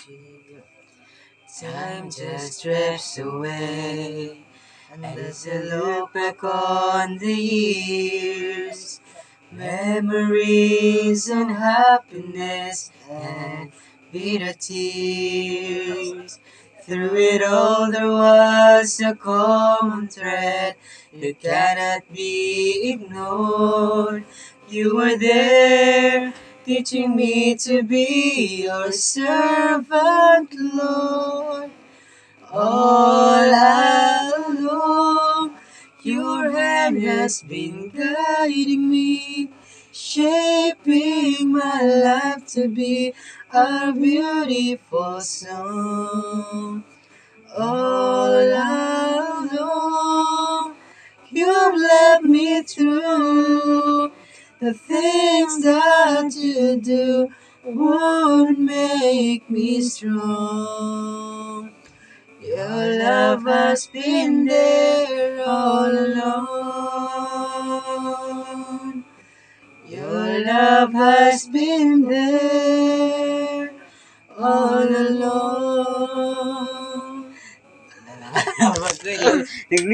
Time just drifts away, and as I look back on the years, memories and happiness and bitter tears. Through it all there was a common thread that cannot be ignored. You were there, teaching me to be your servant, Lord. All along, your hand has been guiding me, shaping my life to be a beautiful song. All along, you've led me through the things that you do would make me strong. Your love has been there all along. Your love has been there all along.